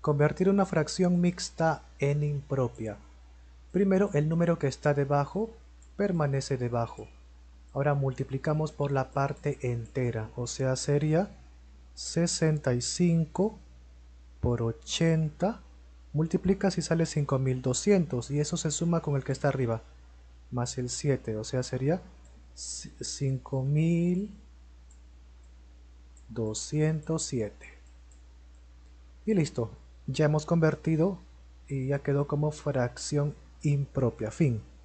Convertir una fracción mixta en impropia. Primero, el número que está debajo permanece debajo. Ahora multiplicamos por la parte entera, o sea, sería 65 por 80. Multiplicas y sale 5200 y eso se suma con el que está arriba, más el 7, o sea, sería 5207. Y listo, ya hemos convertido y ya quedó como fracción impropia. Fin.